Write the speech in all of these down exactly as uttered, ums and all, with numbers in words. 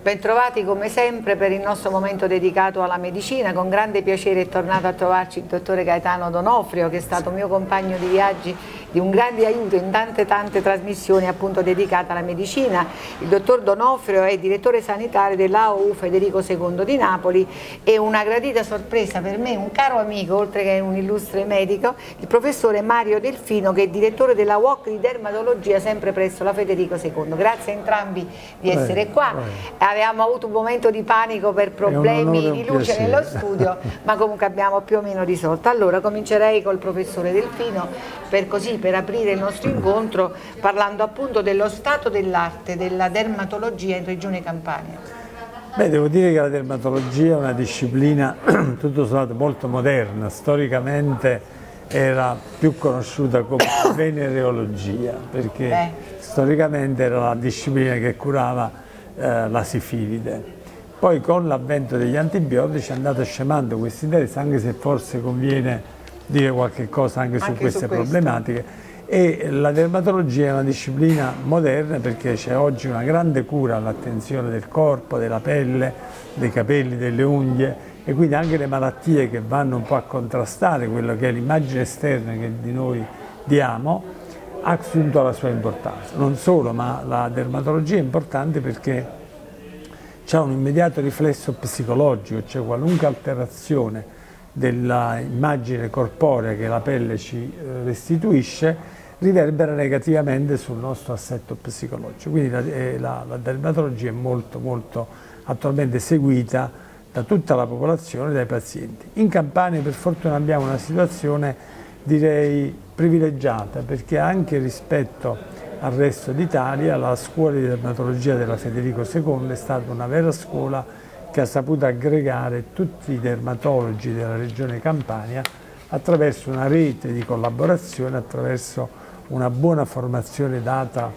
Bentrovati come sempre per il nostro momento dedicato alla medicina. Con grande piacere è tornato a trovarci il dottore Gaetano D'Onofrio, che è stato mio compagno di viaggi, di un grande aiuto in tante tante trasmissioni appunto dedicate alla medicina. Il dottor D'Onofrio è direttore sanitario dell'A O U Federico secondo di Napoli e una gradita sorpresa per me, un caro amico, oltre che un illustre medico, il professore Mario Delfino, che è direttore della U O C di dermatologia sempre presso la Federico secondo. Grazie a entrambi di essere beh, qua. Beh. Avevamo avuto un momento di panico per problemi di luce piacere. nello studio, ma comunque abbiamo più o meno risolto. Allora comincerei col professore Delfino per, così, per aprire il nostro incontro parlando appunto dello stato dell'arte della dermatologia in Regione Campania. Beh, devo dire che la dermatologia è una disciplina tutto sommato molto moderna. Storicamente era più conosciuta come venereologia, perché Beh. storicamente era la disciplina che curava la sifilide. Poi con l'avvento degli antibiotici è andato scemando questo interesse, anche se forse conviene dire qualche cosa anche, anche su queste su problematiche. E la dermatologia è una disciplina moderna perché c'è oggi una grande cura all'attenzione del corpo, della pelle, dei capelli, delle unghie, e quindi anche le malattie che vanno un po' a contrastare quello che è l'immagine esterna che di noi diamo ha assunto la sua importanza. Non solo, ma la dermatologia è importante perché c'è un immediato riflesso psicologico, cioè qualunque alterazione dell'immagine corporea che la pelle ci restituisce riverbera negativamente sul nostro assetto psicologico. Quindi la, la, la dermatologia è molto, molto attualmente seguita da tutta la popolazione e dai pazienti. In Campania per fortuna abbiamo una situazione direi privilegiata, perché anche rispetto al resto d'Italia la scuola di dermatologia della Federico secondo è stata una vera scuola che ha saputo aggregare tutti i dermatologi della regione Campania attraverso una rete di collaborazione, attraverso una buona formazione data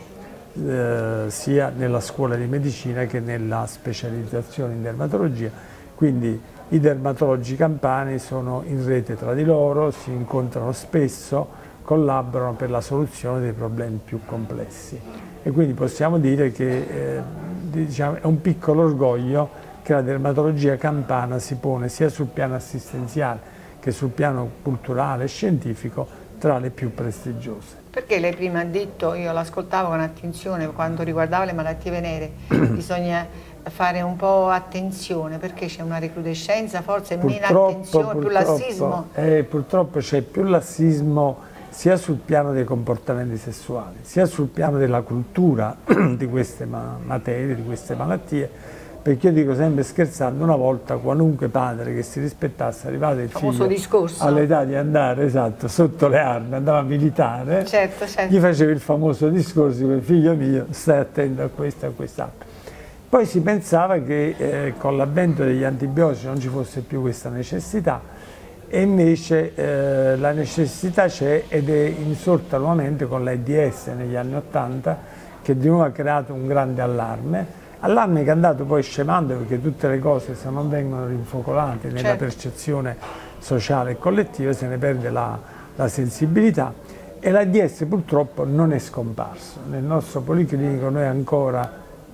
eh, sia nella scuola di medicina che nella specializzazione in dermatologia. Quindi i dermatologi campani sono in rete tra di loro, si incontrano spesso, collaborano per la soluzione dei problemi più complessi. E quindi possiamo dire che eh, diciamo, è un piccolo orgoglio che la dermatologia campana si pone sia sul piano assistenziale che sul piano culturale e scientifico tra le più prestigiose. Perché lei prima ha detto, io l'ascoltavo con attenzione, quando riguardava le malattie venere, bisogna fare un po' attenzione perché c'è una recrudescenza, forse meno attenzione, più lassismo? Eh, purtroppo c'è più lassismo sia sul piano dei comportamenti sessuali, sia sul piano della cultura di queste materie, di queste malattie, perché io dico sempre scherzando, una volta qualunque padre che si rispettasse arrivato il figlio all'età di andare esatto, sotto le armi, andava a militare, certo, certo. gli faceva il famoso discorso, figlio mio stai attento a questo e a quest'altro. Poi si pensava che eh, con l'avvento degli antibiotici non ci fosse più questa necessità, e invece eh, la necessità c'è ed è insorta nuovamente con l'AIDS negli anni Ottanta, che di nuovo ha creato un grande allarme, allarme che è andato poi scemando perché tutte le cose se non vengono rinfocolate nella certo. percezione sociale e collettiva se ne perde la, la sensibilità, e l'AIDS purtroppo non è scomparso. Nel nostro policlinico noi ancora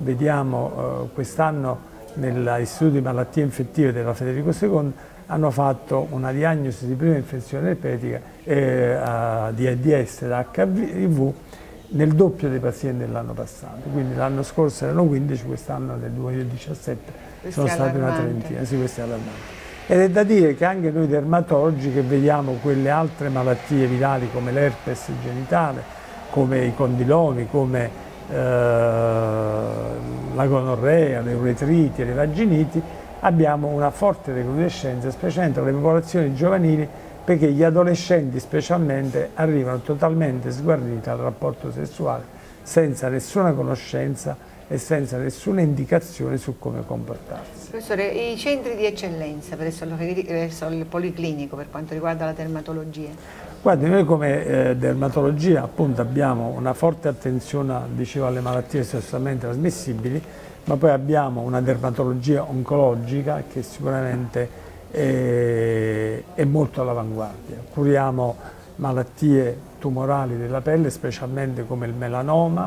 vediamo eh, quest'anno nell'Istituto di Malattie Infettive della Federico secondo hanno fatto una diagnosi di prima infezione erpetica eh, uh, di AIDS da H I V nel doppio dei pazienti dell'anno passato. Quindi l'anno scorso erano quindici, quest'anno nel duemiladiciassette sono stati una trentina. Sì, questo è allarmante. Ed è da dire che anche noi dermatologi che vediamo quelle altre malattie virali come l'herpes genitale, come i condilomi, come eh, la gonorrea, le uretriti e le vaginiti, abbiamo una forte recrudescenza, specialmente tra le popolazioni giovanili, perché gli adolescenti specialmente arrivano totalmente sguarniti al rapporto sessuale, senza nessuna conoscenza e senza nessuna indicazione su come comportarsi. Professore, i centri di eccellenza presso il Policlinico per quanto riguarda la dermatologia? Guardi, noi come eh, dermatologia appunto abbiamo una forte attenzione, dicevo, alle malattie sessualmente trasmissibili, ma poi abbiamo una dermatologia oncologica che sicuramente è, è molto all'avanguardia. Curiamo malattie tumorali della pelle, specialmente come il melanoma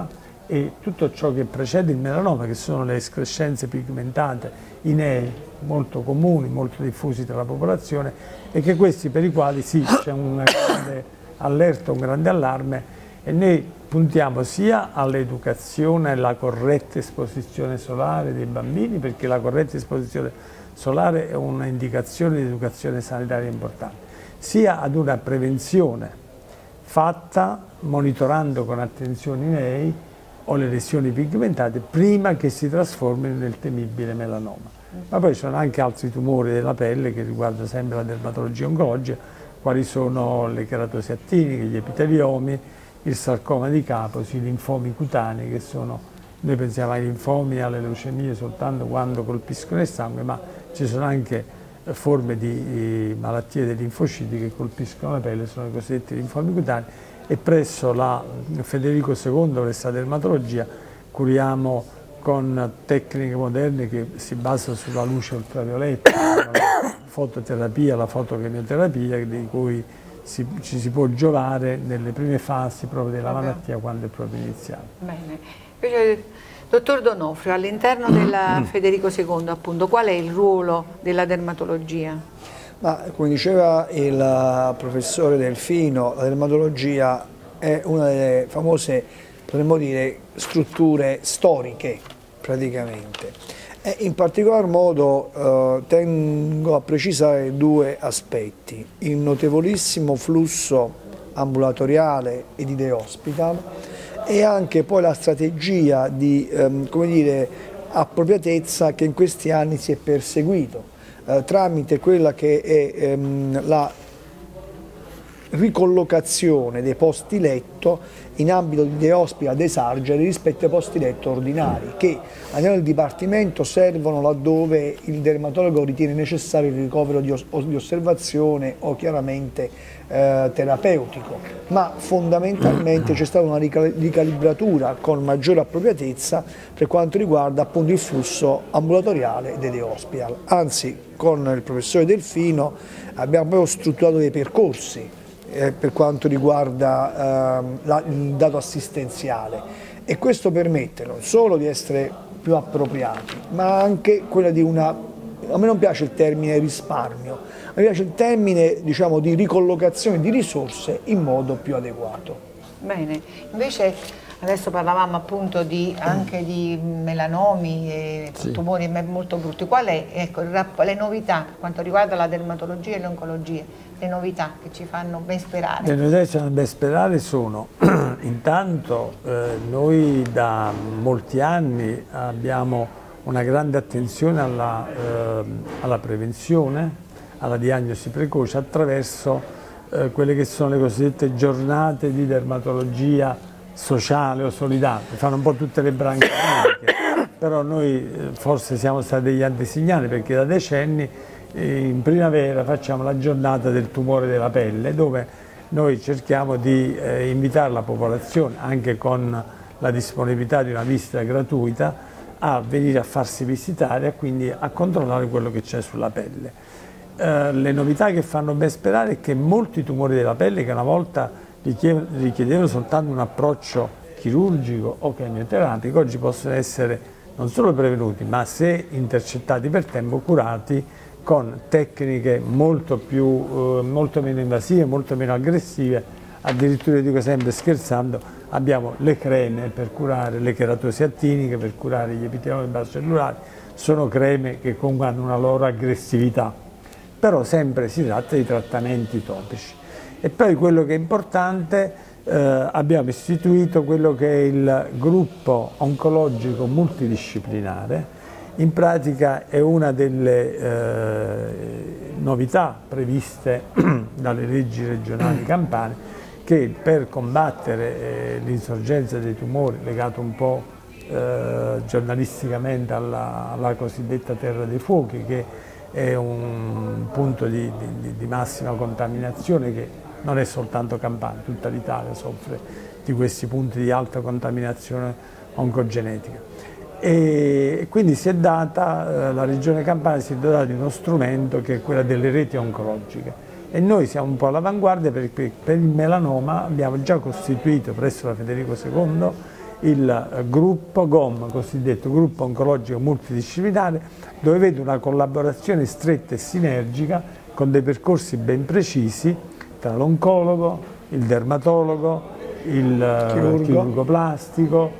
e tutto ciò che precede il melanoma, che sono le escrescenze pigmentate, i nei, molto comuni, molto diffusi tra la popolazione, e che questi per i quali sì, c'è un grande allerta, un grande allarme, e noi puntiamo sia all'educazione e alla corretta esposizione solare dei bambini, perché la corretta esposizione solare è un'indicazione di educazione sanitaria importante, sia ad una prevenzione fatta monitorando con attenzione i nei o le lesioni pigmentate prima che si trasformino nel temibile melanoma. Ma poi ci sono anche altri tumori della pelle che riguardano sempre la dermatologia oncologica, quali sono le keratosi attiniche, gli epiteliomi, il sarcoma di Kaposi, i linfomi cutanei, che sono, noi pensiamo ai linfomi e alle leucemie soltanto quando colpiscono il sangue, ma ci sono anche forme di malattie dei linfociti che colpiscono la pelle, sono i cosiddetti linfomi cutanei, e presso la Federico secondo, questa dermatologia, curiamo con tecniche moderne che si basano sulla luce ultravioletta, la fototerapia, la fotochemioterapia, di cui si, ci si può giovare nelle prime fasi proprio della Vabbè. malattia, quando è proprio iniziale. Bene. Invece, dottor D'Onofrio, all'interno della Federico secondo, appunto, qual è il ruolo della dermatologia? Ma, come diceva il professore Delfino, la dermatologia è una delle famose, potremmo dire, strutture storiche praticamente. E in particolar modo eh, tengo a precisare due aspetti: il notevolissimo flusso ambulatoriale e di day hospital, e anche poi la strategia di ehm, come dire, appropriatezza che in questi anni si è perseguito eh, tramite quella che è ehm, la ricollocazione dei posti letto in ambito di day hospital, day surgery, rispetto ai posti letto ordinari, che a livello del dipartimento servono laddove il dermatologo ritiene necessario il ricovero di, os di osservazione o chiaramente eh, terapeutico, ma fondamentalmente c'è stata una ricalibratura con maggiore appropriatezza per quanto riguarda appunto il flusso ambulatoriale dei day hospital. Anzi, con il professore Delfino abbiamo proprio strutturato dei percorsi Eh, per quanto riguarda eh, la, il dato assistenziale, e questo permette non solo di essere più appropriati, ma anche quella di una, a me non piace il termine risparmio, a me piace il termine, diciamo, di ricollocazione di risorse in modo più adeguato. Bene, invece adesso parlavamo appunto di, anche di melanomi e sì. tumori molto brutti. Qual è, ecco, le novità per quanto riguarda la dermatologia e l'oncologia? Le novità che ci fanno ben sperare? Le novità che ci fanno ben sperare sono, intanto eh, noi da molti anni abbiamo una grande attenzione alla, eh, alla prevenzione, alla diagnosi precoce attraverso eh, quelle che sono le cosiddette giornate di dermatologia sociale o solidale, fanno un po' tutte le branche mediche, però noi forse siamo stati degli antesignani, perché da decenni in primavera facciamo la giornata del tumore della pelle, dove noi cerchiamo di eh, invitare la popolazione, anche con la disponibilità di una visita gratuita, a venire a farsi visitare e quindi a controllare quello che c'è sulla pelle. Eh, le novità che fanno ben sperare è che molti tumori della pelle, che una volta richiedevano soltanto un approccio chirurgico o chemioterapico, oggi possono essere non solo prevenuti, ma se intercettati per tempo, curati con tecniche molto, più, eh, molto meno invasive, molto meno aggressive. Addirittura, dico sempre scherzando, abbiamo le creme per curare le keratosi attiniche, per curare gli epiteliomi basocellulari. Sono creme che comunque hanno una loro aggressività, però sempre si tratta di trattamenti topici. E poi quello che è importante, eh, abbiamo istituito quello che è il gruppo oncologico multidisciplinare. In pratica è una delle eh, novità previste dalle leggi regionali campane, che per combattere eh, l'insorgenza dei tumori, legato un po' eh, giornalisticamente alla, alla cosiddetta terra dei fuochi, che è un punto di, di, di massima contaminazione, che non è soltanto Campania, tutta l'Italia soffre di questi punti di alta contaminazione oncogenetica. E quindi si è data, la Regione Campania si è dotata di uno strumento che è quella delle reti oncologiche, e noi siamo un po' all'avanguardia, perché per il melanoma abbiamo già costituito presso la Federico secondo il gruppo G O M, cosiddetto gruppo oncologico multidisciplinare, dove vedo una collaborazione stretta e sinergica con dei percorsi ben precisi tra l'oncologo, il dermatologo, il chirurgo, chirurgo plastico,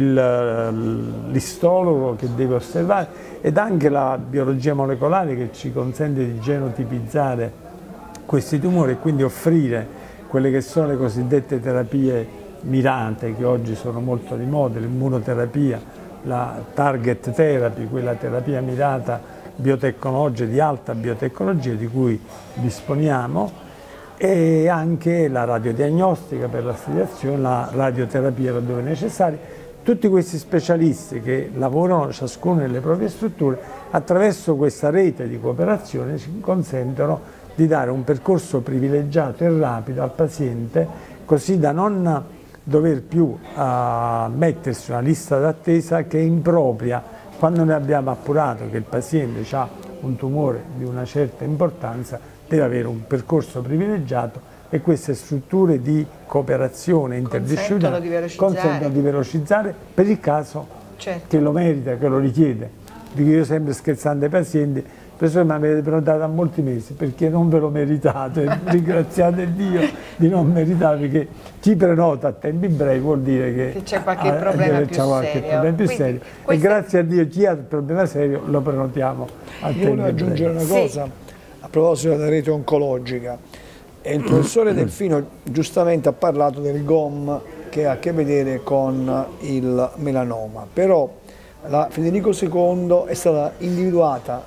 l'istologo che deve osservare ed anche la biologia molecolare che ci consente di genotipizzare questi tumori e quindi offrire quelle che sono le cosiddette terapie mirate, che oggi sono molto di moda, l'immunoterapia, la target therapy, quella terapia mirata biotecnologica, di alta biotecnologia di cui disponiamo, e anche la radiodiagnostica per la sterilizzazione, la radioterapia laddove necessario. Tutti questi specialisti che lavorano ciascuno nelle proprie strutture, attraverso questa rete di cooperazione ci consentono di dare un percorso privilegiato e rapido al paziente, così da non dover più uh, mettersi una lista d'attesa che è impropria quando ne abbiamo appurato che il paziente ha un tumore di una certa importanza, deve avere un percorso privilegiato e queste strutture di cooperazione interdisciplinare consentono di velocizzare per il caso certo. che lo merita, che lo richiede. Dico io sempre scherzando ai pazienti, professore, ma mi avete prenotato a molti mesi perché non ve lo meritate, ringraziate Dio di non meritare, perché chi prenota a tempi brevi vuol dire che c'è qualche problema più qualche serio, problema più Quindi, serio. queste... e grazie a Dio chi ha il problema serio lo prenotiamo a tempi brevi. Io voglio aggiungere una cosa sì. a proposito della rete oncologica. E il professore Delfino giustamente ha parlato del G O M che ha a che vedere con il melanoma, però la Federico secondo è stata individuata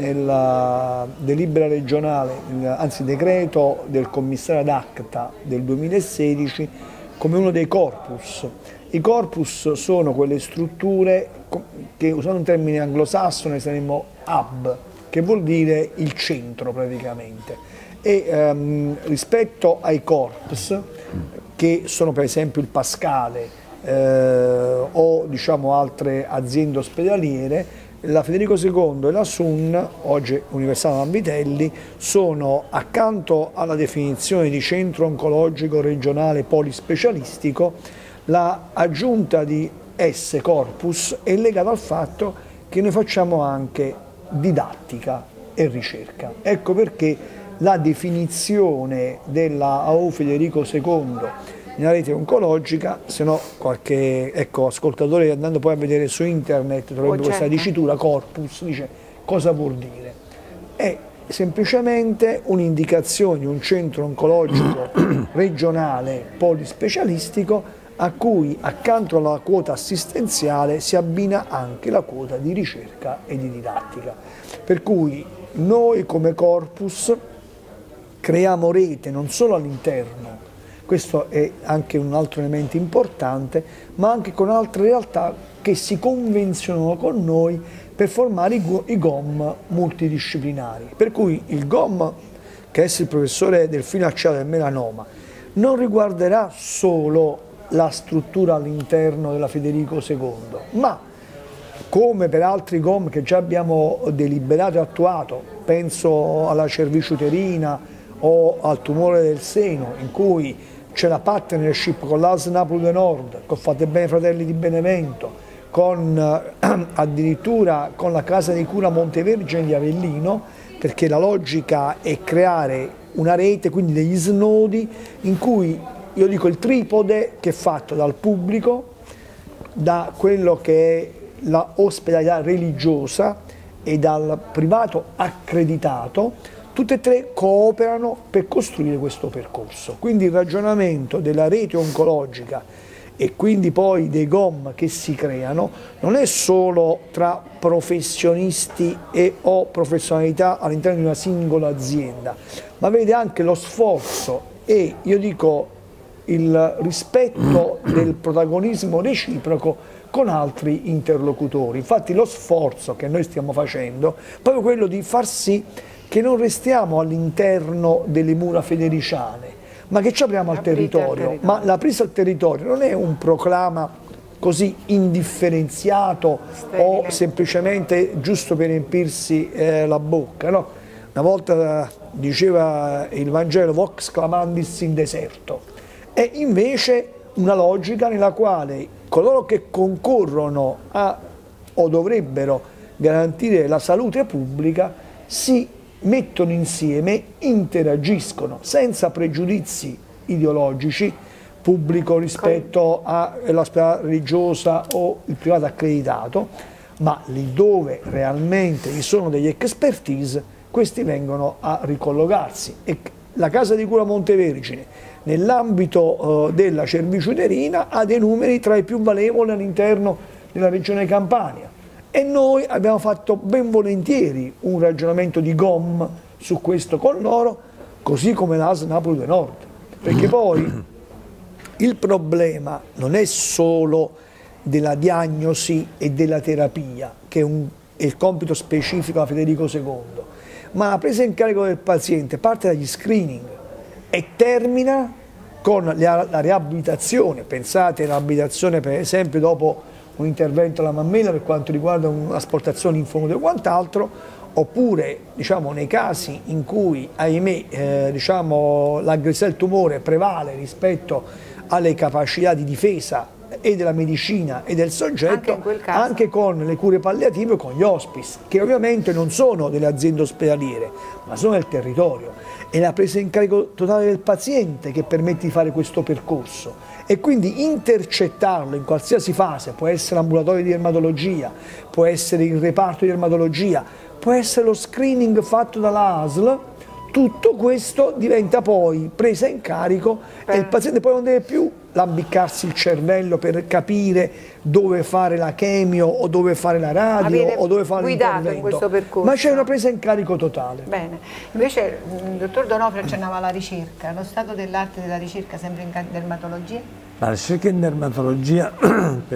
nella delibera regionale, anzi decreto del commissario ad acta del duemilasedici, come uno dei corpus. I corpus sono quelle strutture che, usando un termine anglosassone, saremmo hub, che vuol dire il centro praticamente. E ehm, rispetto ai corpus, che sono per esempio il Pascale eh, o diciamo altre aziende ospedaliere, la Federico secondo e la S U N, oggi Universale Vanvitelli, sono accanto alla definizione di centro oncologico regionale polispecialistico, la aggiunta di S corpus è legata al fatto che noi facciamo anche didattica e ricerca. Ecco perché la definizione della A U Federico secondo nella rete oncologica, se no qualche ecco, ascoltatore andando poi a vedere su internet trovebbe oh, certo. questa dicitura corpus, dice cosa vuol dire? È semplicemente un'indicazione di un centro oncologico regionale polispecialistico a cui accanto alla quota assistenziale si abbina anche la quota di ricerca e di didattica. Per cui noi come corpus creiamo rete non solo all'interno, questo è anche un altro elemento importante, ma anche con altre realtà che si convenzionano con noi per formare i G O M multidisciplinari. Per cui il G O M, che è il professore Delfino accennato del melanoma, non riguarderà solo la struttura all'interno della Federico secondo, ma come per altri G O M che già abbiamo deliberato e attuato, penso alla cervice uterina o al tumore del seno, in cui c'è la partnership con l'A S Napoli Nord, con Fate Bene Fratelli di Benevento, con eh, addirittura con la Casa di Cura Montevergine di Avellino, perché la logica è creare una rete, quindi degli snodi, in cui io dico il tripode che è fatto dal pubblico, da quello che è la ospedalità religiosa e dal privato accreditato, tutte e tre cooperano per costruire questo percorso. Quindi il ragionamento della rete oncologica e quindi poi dei G O M che si creano non è solo tra professionisti e o professionalità all'interno di una singola azienda, ma vede anche lo sforzo e io dico il rispetto del protagonismo reciproco con altri interlocutori. Infatti lo sforzo che noi stiamo facendo è proprio quello di far sì che non restiamo all'interno delle mura federiciane, ma che ci apriamo al territorio. al territorio. Ma la presa al territorio non è un proclama così indifferenziato Sterile. o semplicemente giusto per riempirsi eh, la bocca. No? Una volta diceva il Vangelo vox clamandis in deserto. È invece una logica nella quale coloro che concorrono a, o dovrebbero garantire la salute pubblica si mettono insieme, interagiscono senza pregiudizi ideologici, pubblico rispetto all'ospedale religiosa o il privato accreditato, ma lì dove realmente vi sono degli expertise, questi vengono a ricollocarsi. E la Casa di Cura Montevergine, nell'ambito eh, della cervice uterina, ha dei numeri tra i più valevoli all'interno della regione Campania. E noi abbiamo fatto ben volentieri un ragionamento di G O M su questo con loro, così come l'A S L Napoli due Nord. Perché poi il problema non è solo della diagnosi e della terapia, che è, un, è il compito specifico a Federico secondo, ma la presa in carico del paziente parte dagli screening e termina con la, la riabilitazione. Pensate alla riabilitazione per esempio dopo un intervento alla mammella per quanto riguarda un'asportazione linfonoide o quant'altro, oppure diciamo, nei casi in cui ahimè eh, diciamo, l'aggressione del tumore prevale rispetto alle capacità di difesa e della medicina e del soggetto, anche, anche con le cure palliative, con gli hospice, che ovviamente non sono delle aziende ospedaliere, ma sono del territorio. È la presa in carico totale del paziente che permette di fare questo percorso e quindi intercettarlo in qualsiasi fase, può essere l'ambulatorio di dermatologia, può essere il reparto di dermatologia, può essere lo screening fatto dalla A S L, tutto questo diventa poi presa in carico e il paziente poi non deve più lambiccarsi il cervello per capire dove fare la chemio o dove fare la radio Avete o dove fare l'intervento, in questo percorso. Ma c'è una presa in carico totale. Bene, invece il dottor D'Onofrio accennava alla ricerca, lo stato dell'arte della ricerca sempre in dermatologia? La ricerca in dermatologia per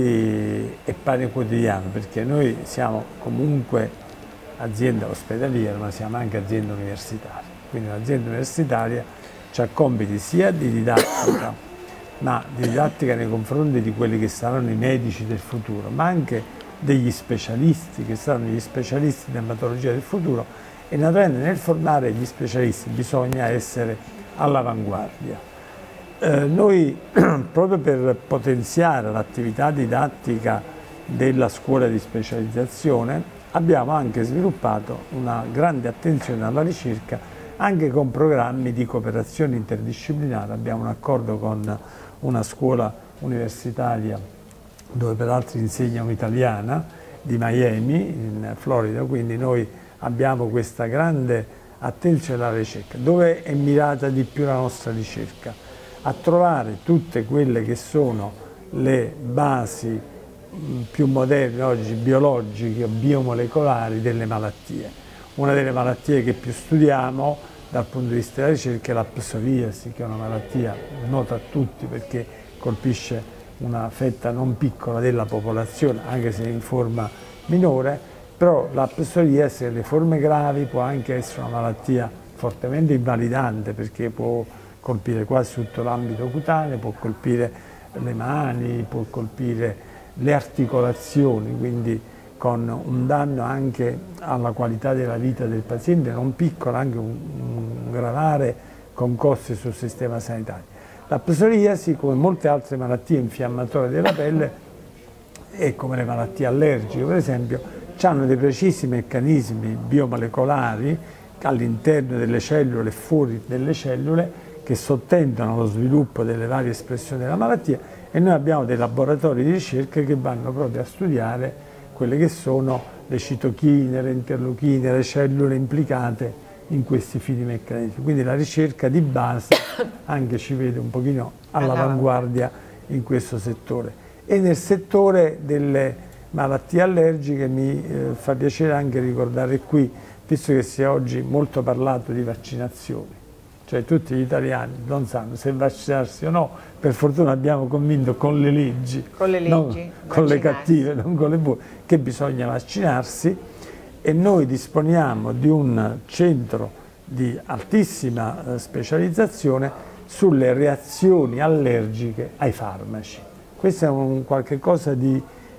noi è pane quotidiano, perché noi siamo comunque azienda ospedaliera, ma siamo anche azienda universitaria. Quindi un'azienda universitaria ha compiti sia di didattica, ma di didattica nei confronti di quelli che saranno i medici del futuro, ma anche degli specialisti, che saranno gli specialisti di dermatologia del futuro, e naturalmente nel formare gli specialisti bisogna essere all'avanguardia. Eh, noi, proprio per potenziare l'attività didattica della scuola di specializzazione, abbiamo anche sviluppato una grande attenzione alla ricerca, anche con programmi di cooperazione interdisciplinare. Abbiamo un accordo con una scuola universitaria, dove peraltro insegna un'italiana, di Miami, in Florida, quindi noi abbiamo questa grande attenzione alla ricerca. Dove è mirata di più la nostra ricerca? A trovare tutte quelle che sono le basi più moderne oggi, biologiche o biomolecolari delle malattie. Una delle malattie che più studiamo dal punto di vista della ricerca è la psoriasi, che è una malattia nota a tutti perché colpisce una fetta non piccola della popolazione, anche se in forma minore, però la psoriasi nelle forme gravi può anche essere una malattia fortemente invalidante, perché può colpire quasi tutto l'ambito cutaneo, può colpire le mani, può colpire le articolazioni, quindi con un danno anche alla qualità della vita del paziente non piccolo, anche un, un gravare con costi sul sistema sanitario. La psoriasi, come molte altre malattie infiammatorie della pelle e come le malattie allergiche per esempio, hanno dei precisi meccanismi biomolecolari all'interno delle cellule e fuori delle cellule che sottendono lo sviluppo delle varie espressioni della malattia, e noi abbiamo dei laboratori di ricerca che vanno proprio a studiare quelle che sono le citochine, le interleuchine, le cellule implicate in questi fini meccanismi. Quindi la ricerca di base anche ci vede un pochino all'avanguardia in questo settore. E nel settore delle malattie allergiche mi eh, fa piacere anche ricordare qui, visto che si è oggi molto parlato di vaccinazioni, cioè tutti gli italiani non sanno se vaccinarsi o no. Per fortuna abbiamo convinto con le leggi, con le, leggi, non con le cattive, non con le buone, che bisogna vaccinarsi, e noi disponiamo di un centro di altissima specializzazione sulle reazioni allergiche ai farmaci. Questo è un qualche cosa di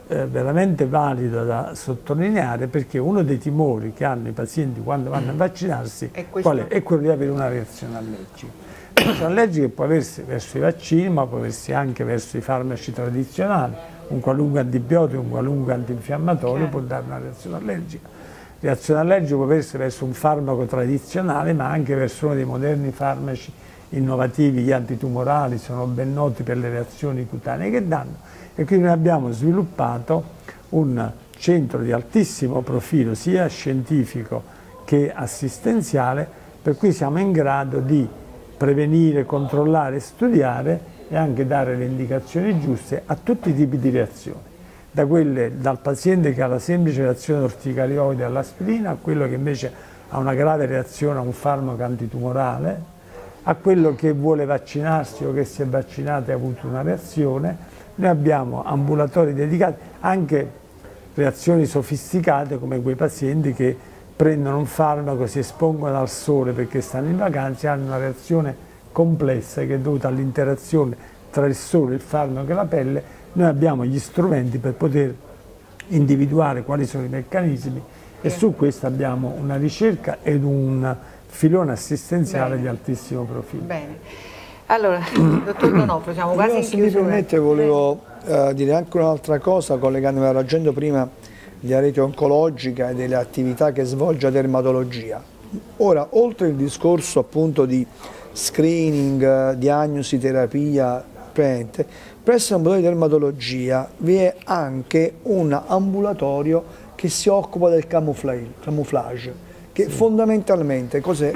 eh, veramente valido da sottolineare, perché uno dei timori che hanno i pazienti quando vanno a vaccinarsi è, qual è? È quello di avere una reazione allergica. Una reazione allergica può aversi verso i vaccini, ma può aversi anche verso i farmaci tradizionali. Un qualunque antibiotico, un qualunque antinfiammatorio può dare una reazione allergica. Reazione allergica può aversi verso un farmaco tradizionale, ma anche verso uno dei moderni farmaci innovativi, gli antitumorali, sono ben noti per le reazioni cutanee che danno, e quindi noi abbiamo sviluppato un centro di altissimo profilo sia scientifico che assistenziale, per cui siamo in grado di prevenire, controllare, studiare e anche dare le indicazioni giuste a tutti i tipi di reazioni, da quelle dal paziente che ha la semplice reazione orticarioide all'aspirina, a quello che invece ha una grave reazione a un farmaco antitumorale, a quello che vuole vaccinarsi o che si è vaccinato e ha avuto una reazione. Noi abbiamo ambulatori dedicati, anche reazioni sofisticate come quei pazienti che prendono un farmaco, si espongono al sole perché stanno in vacanza e hanno una reazione complessa che è dovuta all'interazione tra il sole, il farmaco e la pelle. Noi abbiamo gli strumenti per poter individuare quali sono i meccanismi e su questo abbiamo una ricerca ed un filone assistenziale Bene. Di altissimo profilo. Bene. Allora, dottor D'Onofrio, siamo quasi Io, in se chiusura. mi permette, volevo uh, dire anche un'altra cosa, collegandomi alla ragionando prima della rete oncologica e delle attività che svolge la dermatologia. Ora, oltre il discorso appunto di screening, diagnosi, terapia, prevenente, presso l'ambulatorio di dermatologia vi è anche un ambulatorio che si occupa del camouflage, che sì. fondamentalmente cos'è?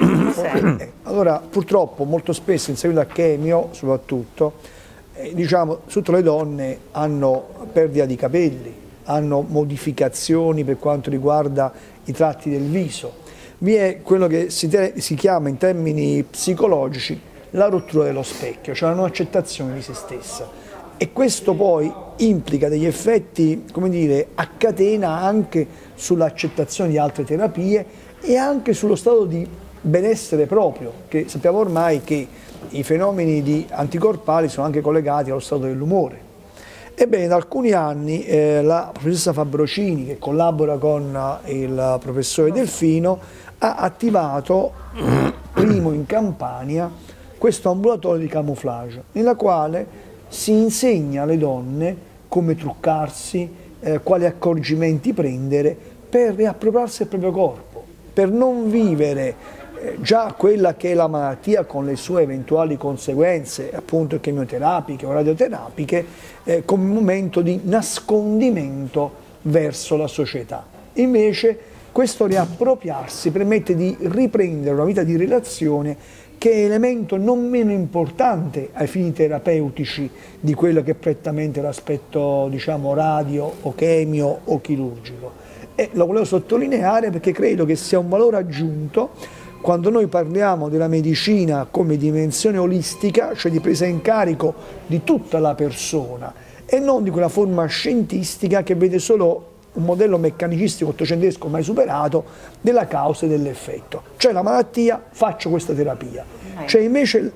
Allora, purtroppo molto spesso in seguito a chemio, soprattutto, eh, diciamo, tutte le donne hanno perdita di capelli, hanno modificazioni per quanto riguarda i tratti del viso. Vi è quello che si, si chiama in termini psicologici la rottura dello specchio, cioè la non accettazione di se stessa. E questo poi implica degli effetti, come dire, a catena anche sull'accettazione di altre terapie e anche sullo stato di benessere proprio, che sappiamo ormai che i fenomeni di anticorpali sono anche collegati allo stato dell'umore. Ebbene, da alcuni anni eh, la professoressa Fabrocini, che collabora con il professore Delfino, ha attivato, primo in Campania, questo ambulatorio di camouflage, nella quale si insegna alle donne come truccarsi, eh, quali accorgimenti prendere per riappropriarsi del proprio corpo, per non vivere eh, già quella che è la malattia con le sue eventuali conseguenze, appunto chemioterapiche o radioterapiche, eh, come un momento di nascondimento verso la società. Invece questo riappropriarsi permette di riprendere una vita di relazione che è elemento non meno importante ai fini terapeutici di quello che è prettamente l'aspetto, diciamo, radio o chemio o chirurgico. E lo volevo sottolineare perché credo che sia un valore aggiunto quando noi parliamo della medicina come dimensione olistica, cioè di presa in carico di tutta la persona e non di quella forma scientistica che vede solo un modello meccanicistico ottocentesco mai superato della causa e dell'effetto. C'è la malattia, faccio questa terapia. C'è invece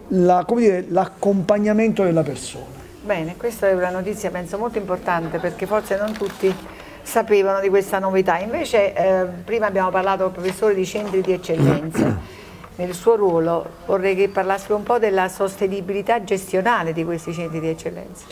l'accompagnamento della persona. Bene, questa è una notizia penso molto importante perché forse non tutti sapevano di questa novità. Invece eh, prima abbiamo parlato con il professore di centri di eccellenza. Nel suo ruolo vorrei che parlasse un po' della sostenibilità gestionale di questi centri di eccellenza.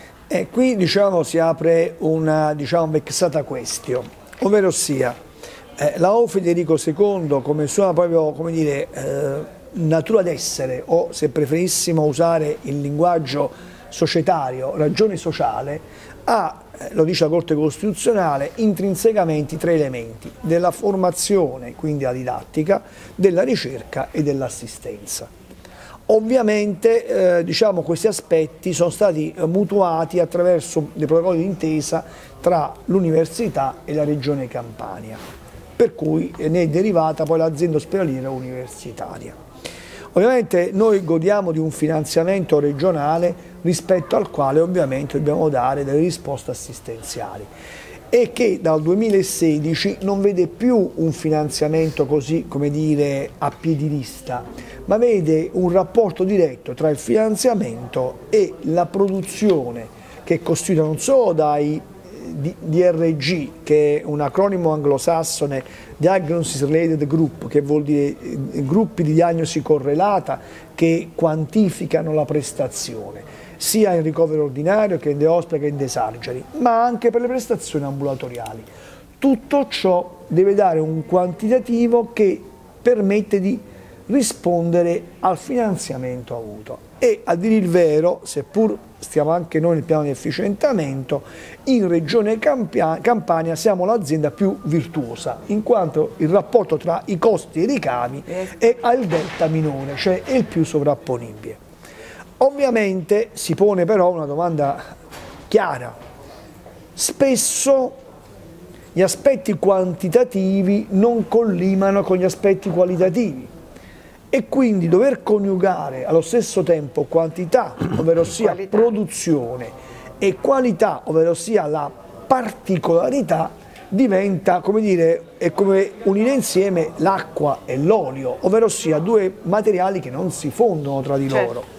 E qui diciamo si apre una diciamo vexata question, ovvero sia eh, la O Federico secondo come sua proprio come dire eh, natura d'essere, o se preferissimo usare il linguaggio societario, ragione sociale, ha, eh, lo dice la Corte Costituzionale, intrinsecamente tre elementi: della formazione, quindi la didattica, della ricerca e dell'assistenza. Ovviamente eh, diciamo, questi aspetti sono stati eh, mutuati attraverso dei protocolli d'intesa tra l'università e la Regione Campania, per cui ne è derivata poi l'azienda ospedaliera universitaria. Ovviamente noi godiamo di un finanziamento regionale rispetto al quale ovviamente dobbiamo dare delle risposte assistenziali e che dal duemilasedici non vede più un finanziamento così, come dire, a piedi lista, ma vede un rapporto diretto tra il finanziamento e la produzione, che è costituita non solo dai D R G, che è un acronimo anglosassone, Diagnosis Related Group, che vuol dire gruppi di diagnosi correlata che quantificano la prestazione, sia in ricovero ordinario che in day hospital che in day surgery, ma anche per le prestazioni ambulatoriali. Tutto ciò deve dare un quantitativo che permette di rispondere al finanziamento avuto. E a dire il vero, seppur stiamo anche noi nel piano di efficientamento, in Regione Campania siamo l'azienda più virtuosa, in quanto il rapporto tra i costi e i ricavi è al delta minore, cioè è il più sovrapponibile. Ovviamente si pone però una domanda chiara. Spesso gli aspetti quantitativi non collimano con gli aspetti qualitativi, e quindi dover coniugare allo stesso tempo quantità, ovvero sia qualità, produzione, e qualità, ovvero sia la particolarità, diventa, come dire, è come unire insieme l'acqua e l'olio, ovvero sia due materiali che non si fondono tra di loro. Certo.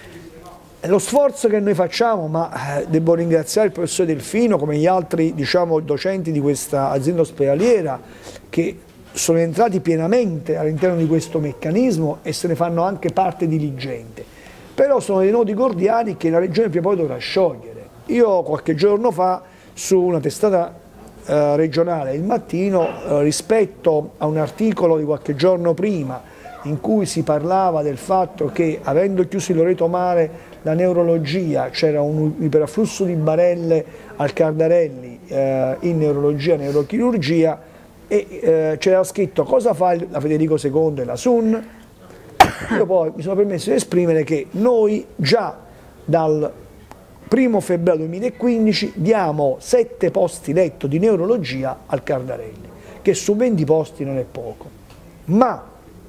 Lo sforzo che noi facciamo, ma eh, devo ringraziare il professor Delfino come gli altri, diciamo, docenti di questa azienda ospedaliera, che sono entrati pienamente all'interno di questo meccanismo e se ne fanno anche parte diligente. Però sono dei nodi gordiani che la Regione prima o poi dovrà sciogliere. Io qualche giorno fa su una testata eh, regionale, Il Mattino, eh, rispetto a un articolo di qualche giorno prima in cui si parlava del fatto che, avendo chiuso il Loreto Mare la neurologia, c'era un iperafflusso di barelle al Cardarelli eh, in neurologia e neurochirurgia, e eh, c'era scritto cosa fa la Federico secondo e la S U N. Io poi mi sono permesso di esprimere che noi già dal primo febbraio duemilaquindici diamo sette posti letto di neurologia al Cardarelli, che su venti posti non è poco. Ma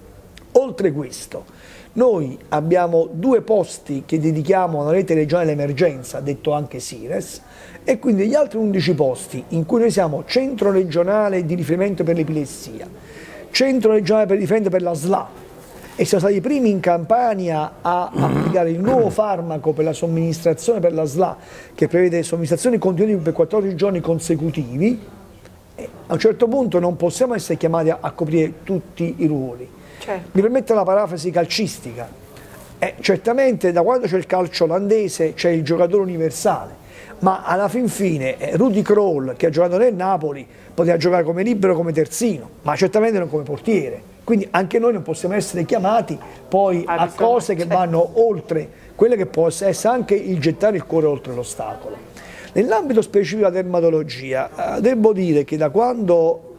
oltre questo, noi abbiamo due posti che dedichiamo alla rete regionale dell'emergenza, detto anche SIRES, e quindi gli altri undici posti in cui noi siamo centro regionale di riferimento per l'epilessia, centro regionale per riferimento per la S L A, e siamo stati i primi in Campania a applicare il nuovo farmaco per la somministrazione per la S L A, che prevede somministrazioni continue per quattordici giorni consecutivi. E a un certo punto non possiamo essere chiamati a, a coprire tutti i ruoli. Certo. Mi permette la parafrasi calcistica. Eh, certamente da quando c'è il calcio olandese c'è il giocatore universale, ma alla fin fine eh, Rudi Kroll, che ha giocato nel Napoli, poteva giocare come libero, come terzino, ma certamente non come portiere. Quindi anche noi non possiamo essere chiamati poi a, a cose che vanno oltre quelle che può essere anche il gettare il cuore oltre l'ostacolo. Nell'ambito specifico della dermatologia, eh, devo dire che da quando,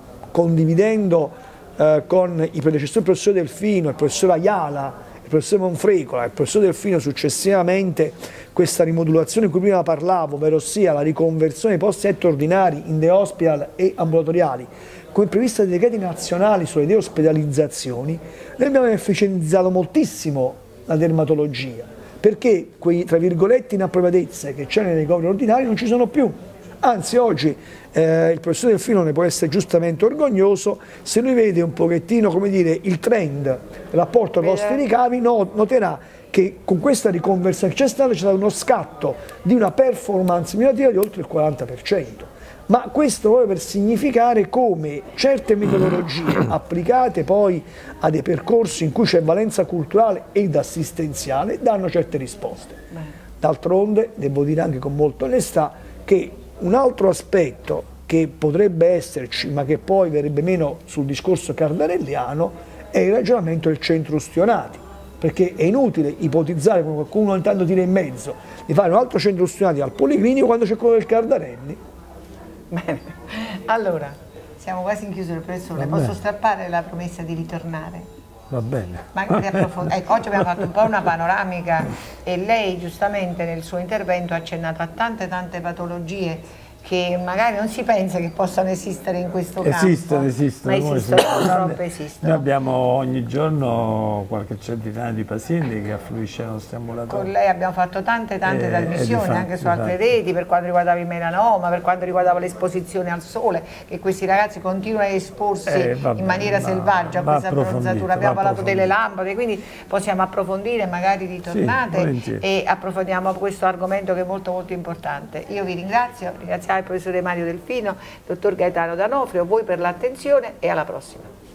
condividendo eh, con i predecessori del professor Delfino, il professor Ayala, il professor Monfrecola, il professor Delfino successivamente, questa rimodulazione di cui prima parlavo, ovvero sia la riconversione dei posti letto ordinari in day hospital e ambulatoriali, come previsto dai decreti nazionali sulle deospedalizzazioni, noi abbiamo efficientizzato moltissimo la dermatologia, perché quei, tra virgolette, inappropriatezze che c'erano nei ricoveri ordinari non ci sono più. Anzi, oggi eh, il professor Delfino ne può essere giustamente orgoglioso, se lui vede un pochettino, come dire, il trend, il rapporto costi-ricavi, no, noterà che con questa riconversione che c'è stata c'è stato uno scatto di una performance migliorativa di oltre il quaranta per cento. Ma questo proprio per significare come certe metodologie applicate poi a dei percorsi in cui c'è valenza culturale ed assistenziale danno certe risposte. D'altronde, devo dire anche con molta onestà, che un altro aspetto che potrebbe esserci, ma che poi verrebbe meno sul discorso cardarelliano, è il ragionamento del centro ustionati, perché è inutile ipotizzare, come qualcuno ogni tanto tira in mezzo, di fare un altro centro ustionati al Policlinico quando c'è quello del Cardarelli. Bene, allora, siamo quasi in chiusura, professore, posso strappare la promessa di ritornare? Va bene. Magari approfondire. Ecco, oggi abbiamo fatto un po' una panoramica e lei giustamente nel suo intervento ha accennato a tante tante patologie che magari non si pensa che possano esistere in questo campo. Esistono, esistono. Ma esistono, purtroppo esistono. Noi abbiamo ogni giorno qualche centinaia di pazienti che affluiscono ai nostri ambulatori. Con lei abbiamo fatto tante tante eh, trasmissioni fatti, anche su altre reti, per quanto riguardava il melanoma, per quanto riguardava l'esposizione al sole, che questi ragazzi continuano a esporsi eh, vabbè, in maniera va, selvaggia a questa bronzatura. Abbiamo parlato delle lampade, quindi possiamo approfondire, magari ritornate, sì, e approfondiamo questo argomento che è molto molto importante. Io vi ringrazio, ringrazio ringraziare il professore Mario Delfino, il dottor Gaetano D'Onofrio, voi per l'attenzione e alla prossima.